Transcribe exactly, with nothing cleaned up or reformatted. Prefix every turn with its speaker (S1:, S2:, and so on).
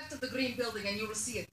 S1: to the green building and you will see it.